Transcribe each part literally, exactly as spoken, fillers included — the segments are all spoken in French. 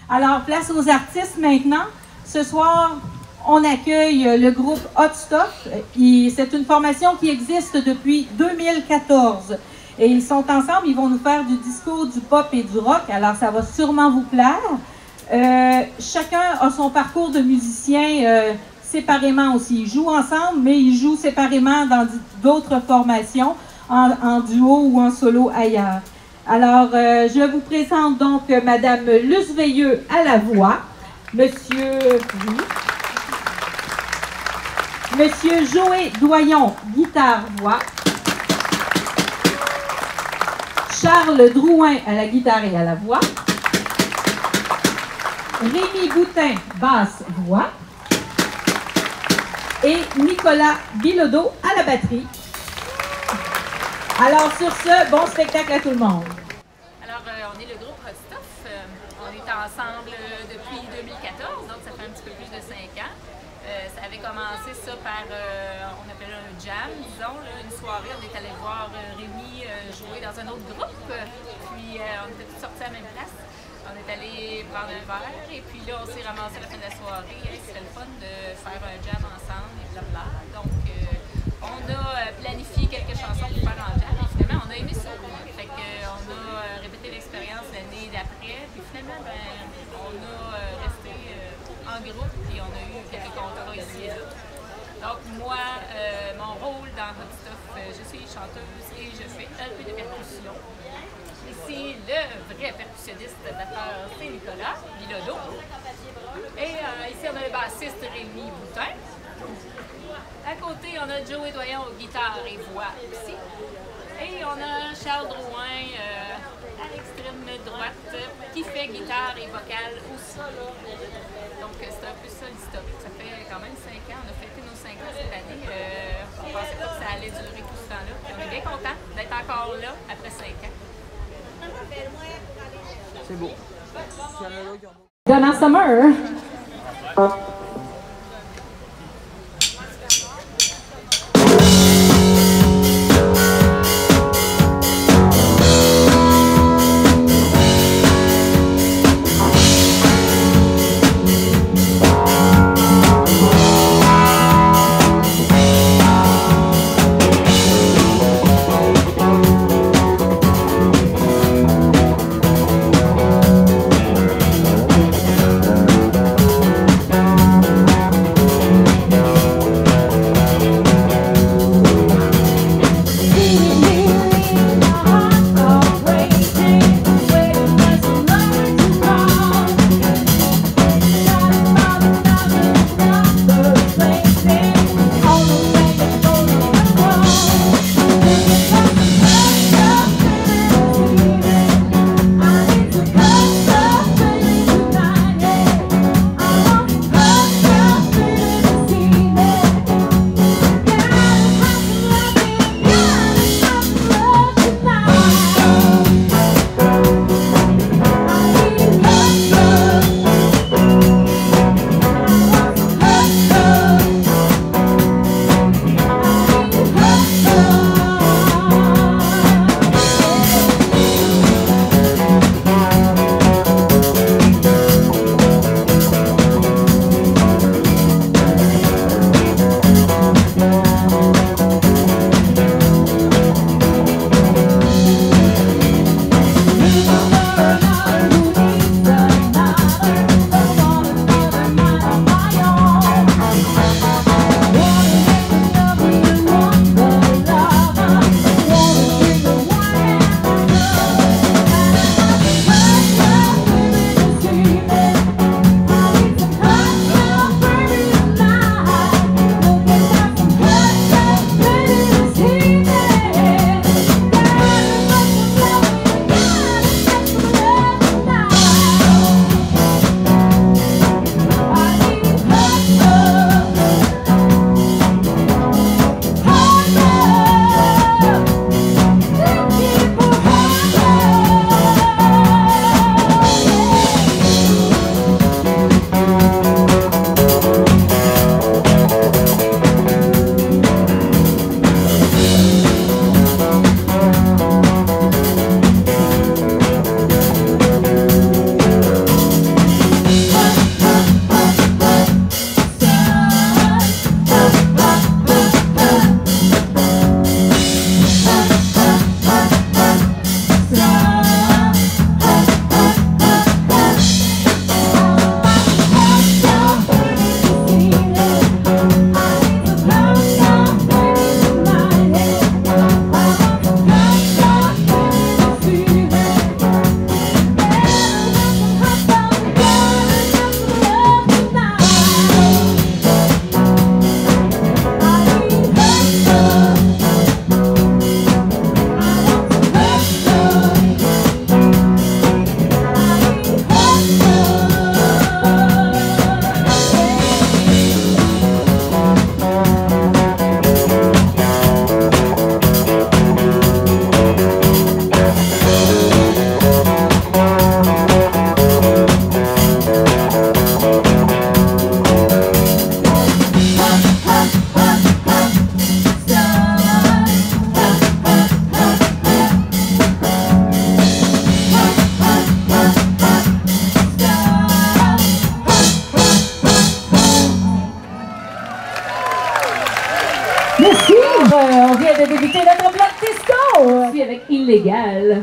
Alors, place aux artistes maintenant. Ce soir, on accueille le groupe Hot Stuff. C'est une formation qui existe depuis deux mille quatorze. Et ils sont ensemble, ils vont nous faire du disco, du pop et du rock. Alors, ça va sûrement vous plaire. Euh, chacun a son parcours de musicien euh, séparément aussi. Ils jouent ensemble, mais ils jouent séparément dans d'autres formations, en, en duo ou en solo ailleurs. Alors, euh, je vous présente donc euh, Madame Luce Veilleux à la voix, Monsieur, oui, Monsieur Joé Doyon, guitare-voix, Charles Drouin à la guitare et à la voix, Rémi Boutin, basse-voix, et Nicolas Bilodeau à la batterie. Alors, sur ce, bon spectacle à tout le monde. Alors, euh, on est le groupe Hot Stuff. Euh, on est ensemble euh, depuis deux mille quatorze, donc ça fait un petit peu plus de cinq ans. Euh, ça avait commencé ça par, euh, on appelait un jam, disons, là, une soirée. On est allé voir euh, Rémi euh, jouer dans un autre groupe. Puis, euh, on était tous sortis à la même place. On est allé prendre un verre et puis là, on s'est ramassé à la fin de la soirée. Hey, c'était le fun de faire un jam ensemble et blabla. Donc, euh, on a planifié quelques chansons pour faire en jam et finalement, on a aimé ça. Fait que, euh, on a euh, répété l'expérience l'année d'après. Puis finalement, ben, on a euh, resté euh, en groupe et on a eu quelques contrats ici et là. Donc, moi, euh, mon rôle dans Hot Stuff, euh, je suis chanteuse et je fais un peu de percussion. Ici, le vrai percussionniste batteur, c'est Nicolas Bilodeau. Et euh, ici, on a le bassiste Rémi Boutin. À côté, on a Joé Doyon, guitare et voix aussi. Et on a Charles Drouin euh, à l'extrême droite qui fait guitare et vocale aussi. Donc, c'est un peu ça l'histoire. Ça fait quand même cinq ans. On a fêté nos cinq ans cette année. Euh, on ne pensait pas que ça allait durer tout ce temps-là. On est bien contents d'être encore là après cinq ans. C'est beau. Donna Summer. poursuit avec Illégal.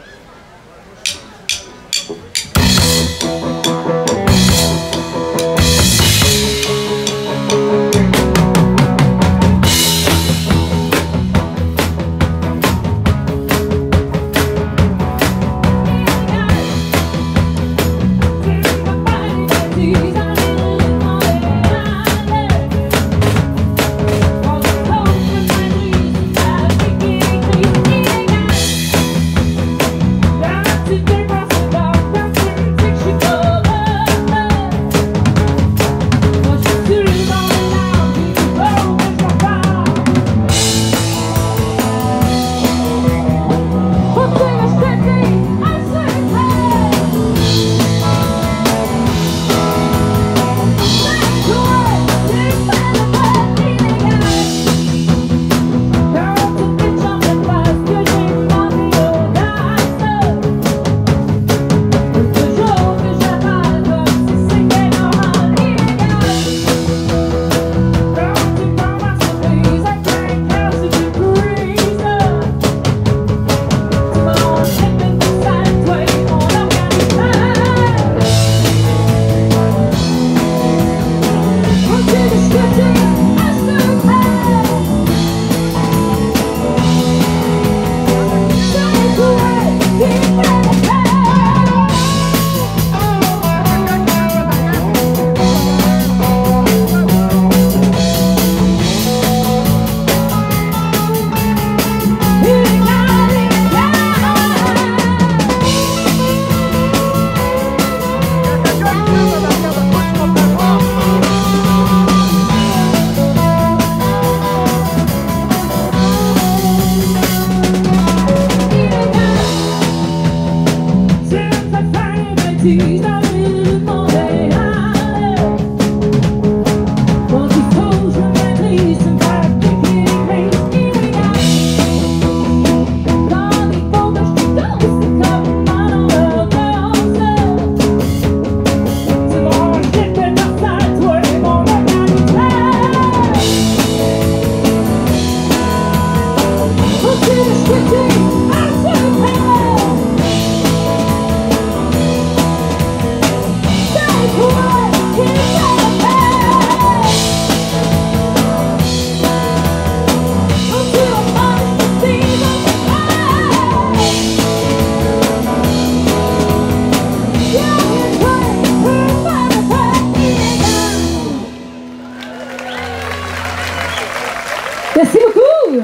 Merci beaucoup!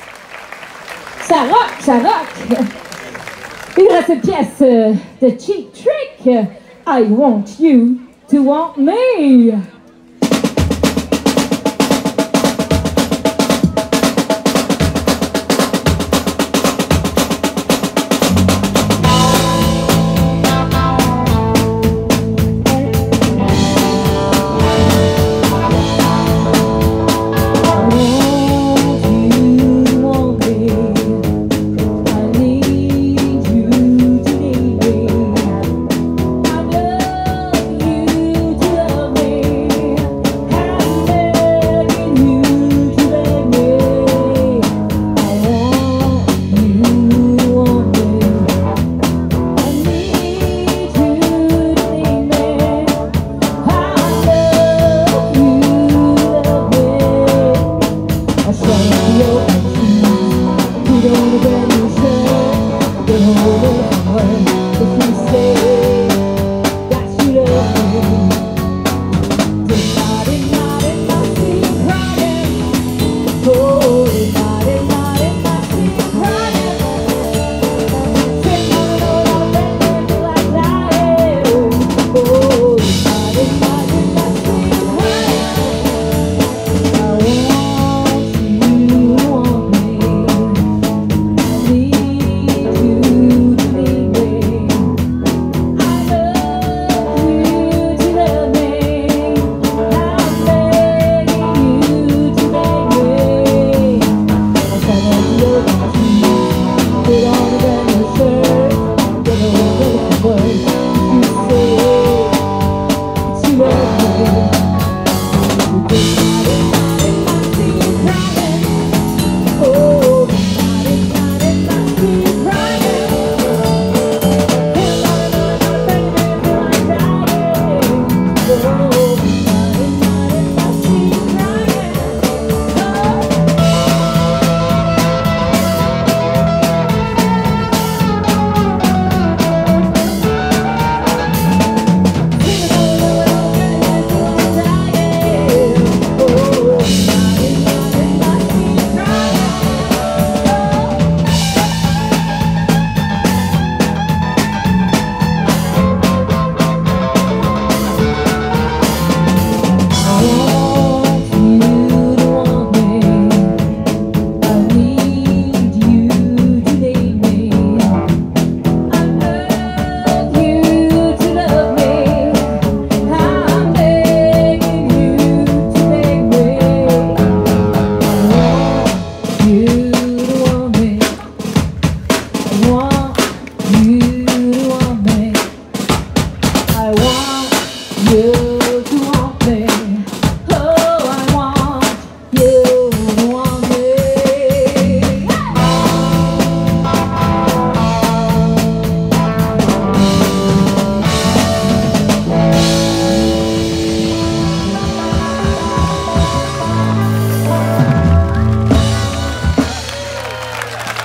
Ça rock, ça rock! Il reste une pièce de Cheap Trick. I want you to want me. I love you to love me.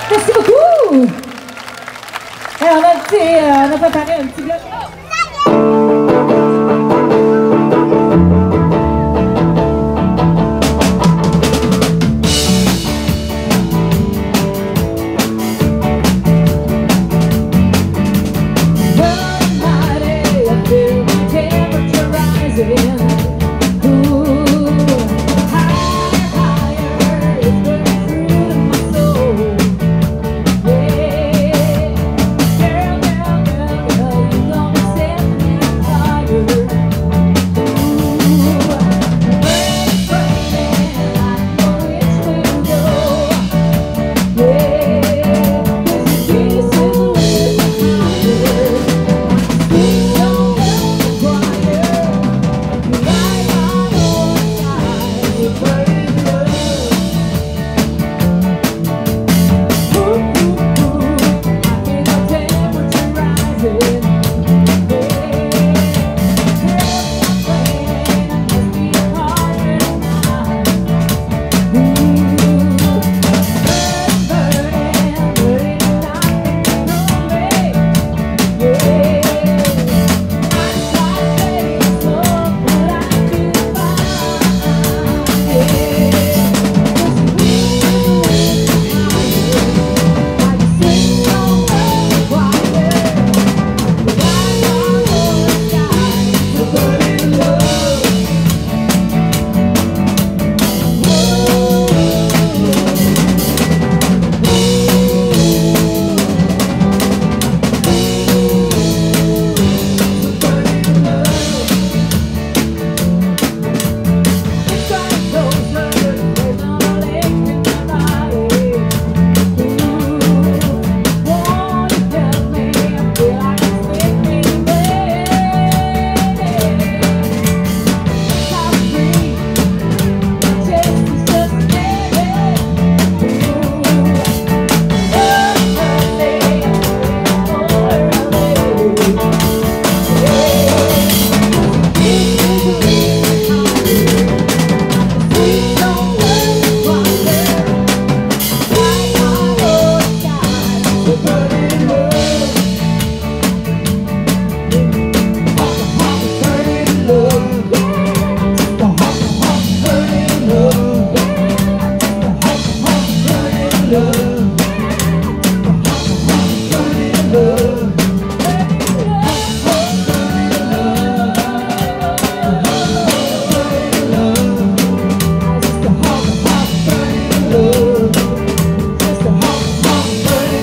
Merci beaucoup! Alors, on a, petit, euh, on a préparé un petit bloc.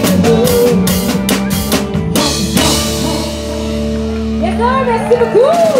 Merci beaucoup!